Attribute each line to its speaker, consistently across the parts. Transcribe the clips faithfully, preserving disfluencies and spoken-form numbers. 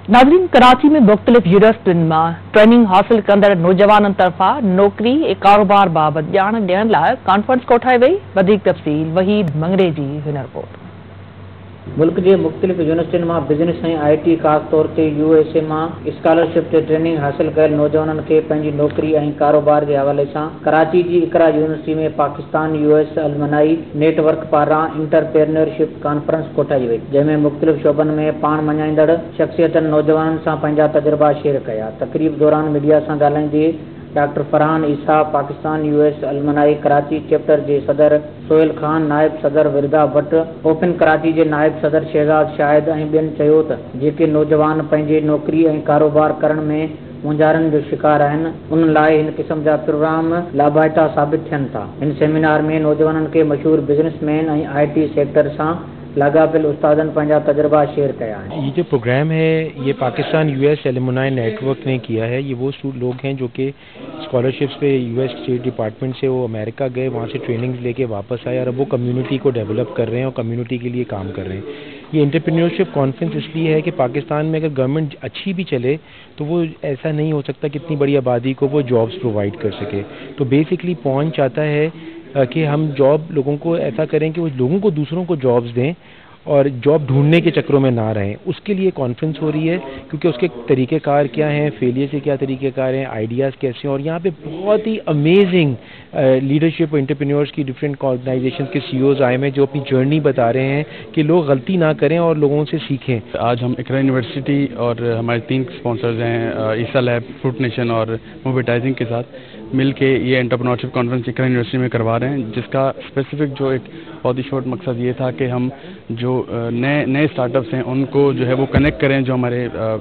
Speaker 1: नाज़रीन, कराची में मुख़्तलिफ़ यूनिवर्सिटियुनि मां ट्रेनिंग हासिल कंदड़ नौजवाननि तरफ़ां नौकरी ऐं कारोबार बाबति ॼाण ॾियण लाइ कॉन्फ्रेंस कोठाई वई। वधीक तफ़सील वहीद मंगरे जी हिन रिपोर्ट।
Speaker 2: मुल्क के मुख़्तलिफ़ यूनिवर्सिटियुनि मां बिज़नेस ऐं आई टी ख़ास तौर ते यू एस ए मां स्कॉलरशिप ते ट्रेनिंग हासिल कयल नौजवाननि खे पंहिंजी नौकरी ऐं कारोबार जे हवाले सां कराची जी इकरा यूनिवर्सिटी में Pakistan U S alumni network पारां इंटरप्रेन्योरशिप कॉन्फ्रेंस कोठाई वई, जंहिंमें मुख़्तलिफ़ शोबनि में पाण मञाईंदड़ शख़्सियतनि नौजवाननि सां पंहिंजा तजुर्बा शेयर कया। तक़रीब दौरान मीडिया सां ॻाल्हाईंदे doctor Farhan Essa Pakistan U S alumni Karachi chapter के सदर सोहेल खान, नायब सदर विरदा भट्ट, ओपन कराची के नायब सदर शहजाद शाहिद ऐं ॿियनि चयो त जेके नौजवान पंहिंजे नौकरी ऐं कारोबार करण में मुंझारनि जो शिकार आहिनि, उन लाइ हिन क़िस्म जा प्रोग्राम लाभाइता साबित थियनि था। इन सेमिनार में नौजवाननि के मशहूर बिजनेसमैन ऐं आई टी सेक्टर सां लगापिल उस्तादन पंहिंजा तजुर्बा शेयर कया है।
Speaker 3: ये जो प्रोग्राम है ये पाकिस्तान यूएस एलुमनाई नेटवर्क ने किया है। ये वो लोग हैं जो कि स्कॉलरशिप्स पे यूएस स्टेट डिपार्टमेंट से वो अमेरिका गए, वहाँ से ट्रेनिंग लेके वापस आए और अब वो कम्युनिटी को डेवलप कर रहे हैं और कम्युनिटी के लिए काम कर रहे हैं। ये एंटरप्रेन्योरशिप कॉन्फ्रेंस इसलिए है कि पाकिस्तान में अगर गवर्नमेंट अच्छी भी चले तो वो ऐसा नहीं हो सकता कि इतनी बड़ी आबादी को वो जॉब्स प्रोवाइड कर सके। तो बेसिकली पॉइंट चाहता है कि हम जॉब लोगों को ऐसा करें कि वो लोगों को दूसरों को जॉब्स दें और जॉब ढूंढने के चक्रों में ना रहें। उसके लिए कॉन्फ्रेंस हो रही है क्योंकि उसके तरीक़ेकार क्या हैं, फेलियर से क्या तरीक़ेकार हैं, आइडियाज़ कैसे हैं और यहाँ पे बहुत ही अमेजिंग लीडरशिप एंटरप्रेन्योर्स की डिफरेंट ऑर्गेनाइजेशन के सीईओज आए हैं जो अपनी जर्नी बता रहे हैं कि लोग गलती ना करें और लोगों से सीखें।
Speaker 4: आज हम इकरा यूनिवर्सिटी और हमारे तीन स्पॉन्सर्स हैं ईसा लैब, फ्रूट नेशन और मोबिटाइजिंग के साथ मिल के ये एंटरप्रेन्योरशिप कॉन्फ्रेंस इकरा यूनिवर्सिटी में करवा रहे हैं, जिसका स्पेसिफिक जो एक बहुत ही शॉर्ट मकसद ये था कि हम जो नए नए स्टार्टअप्स हैं उनको जो है वो कनेक्ट करें, जो हमारे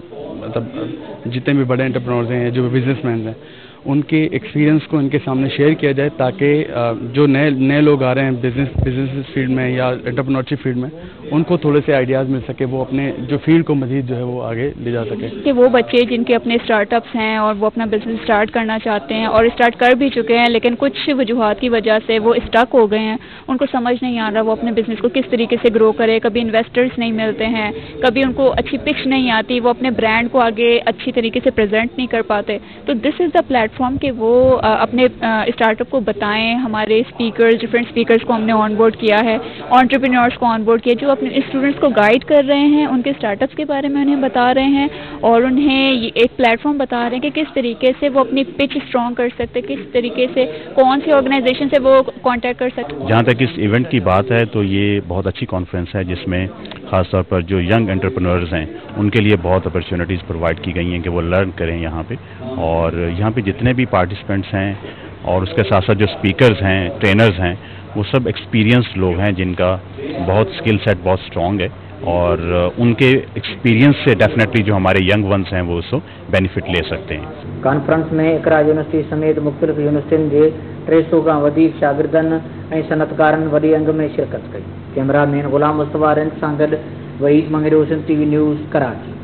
Speaker 4: मतलब जितने भी बड़े एंटरप्रेन्योर्स हैं, जो भी बिजनेसमैन हैं, उनके एक्सपीरियंस को इनके सामने शेयर किया जाए ताकि जो नए नए लोग आ रहे हैं बिजनेस बिजनेस फील्ड में या एंटरप्रेन्योरशिप फील्ड में, उनको थोड़े से आइडियाज़ मिल सके, वो अपने जो फील्ड को मज़ीद जो है वो आगे ले जा सके।
Speaker 5: कि वो बच्चे जिनके अपने स्टार्टअप्स हैं और वो अपना बिजनेस स्टार्ट करना चाहते हैं और स्टार्ट कर भी चुके हैं लेकिन कुछ वजूहात की वजह से वो स्टक हो गए हैं, उनको समझ नहीं आ रहा वो अपने बिजनेस को किस तरीके से ग्रो करे। कभी इन्वेस्टर्स नहीं मिलते हैं, कभी उनको अच्छी पिच नहीं आती, वो अपने ब्रांड को आगे अच्छी तरीके से प्रेजेंट नहीं कर पाते। तो दिस इज़ द प्लेटफॉर्म कि वो अपने स्टार्टअप को बताएं। हमारे स्पीकर्स, डिफरेंट स्पीकर्स को हमने ऑन बोर्ड किया है, एंटरप्रेन्योर्स को ऑन बोर्ड किया जो अपने स्टूडेंट्स को गाइड कर रहे हैं, उनके स्टार्टअप्स के बारे में उन्हें बता रहे हैं और उन्हें एक प्लेटफॉर्म बता रहे हैं कि किस तरीके से वो अपनी पिच स्ट्रॉन्ग कर सकते, किस तरीके से कौन सी ऑर्गेनाइजेशन से वो कांटेक्ट कर सकते।
Speaker 6: जहाँ तक इस इवेंट की बात है तो ये बहुत अच्छी कॉन्फ्रेंस है जिसमें ख़ासतौर पर जो यंग एंटरप्रेन्योर्स हैं उनके लिए बहुत अपॉर्चुनिटीज़ प्रोवाइड की गई हैं कि वो लर्न करें यहाँ पे। और यहाँ पे जितने भी पार्टिसिपेंट्स हैं और उसके साथ साथ जो स्पीकर्स हैं, ट्रेनर्स हैं, वो सब एक्सपीरियंस्ड लोग हैं जिनका बहुत स्किल सेट बहुत स्ट्रॉन्ग है और उनके एक्सपीरियंस से डेफिनेटली जो हमारे यंग वंस हैं वो उसको बेनिफिट ले सकते हैं।
Speaker 2: कॉन्फ्रेंस में इकरा यूनिवर्सिटी समेत मुख़्तलिफ़ यूनिवर्सिटियुनि जे टे सौ खां वधीक शागिर्दनि ऐं सनतकारनि वॾे अंग में शिरकत कई। कैमरामैन ग़ुलाम मुस्तफ़ा रेंट सां गॾु वहीद मंगरे, टीवी न्यूज़, कराची।